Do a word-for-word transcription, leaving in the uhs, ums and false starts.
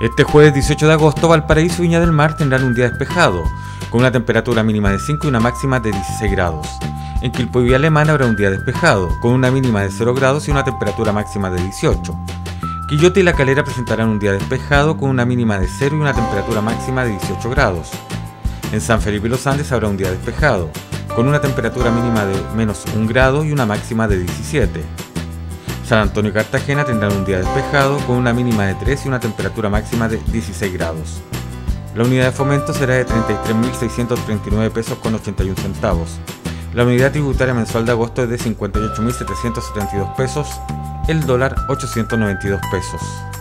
Este jueves dieciocho de agosto, Valparaíso y Viña del Mar tendrán un día despejado, con una temperatura mínima de cinco y una máxima de dieciséis grados. En Quilpué y Villa Alemana habrá un día despejado, con una mínima de cero grados y una temperatura máxima de dieciocho. Quillota y La Calera presentarán un día despejado, con una mínima de cero y una temperatura máxima de dieciocho grados. En San Felipe y Los Andes habrá un día despejado, con una temperatura mínima de menos un grado y una máxima de diecisiete. San Antonio y Cartagena tendrán un día despejado, con una mínima de tres y una temperatura máxima de dieciséis grados. La unidad de fomento será de treinta y tres mil seiscientos treinta y nueve pesos con ochenta y un centavos. La unidad tributaria mensual de agosto es de cincuenta y ocho mil setecientos setenta y dos pesos, el dólar ochocientos noventa y dos pesos.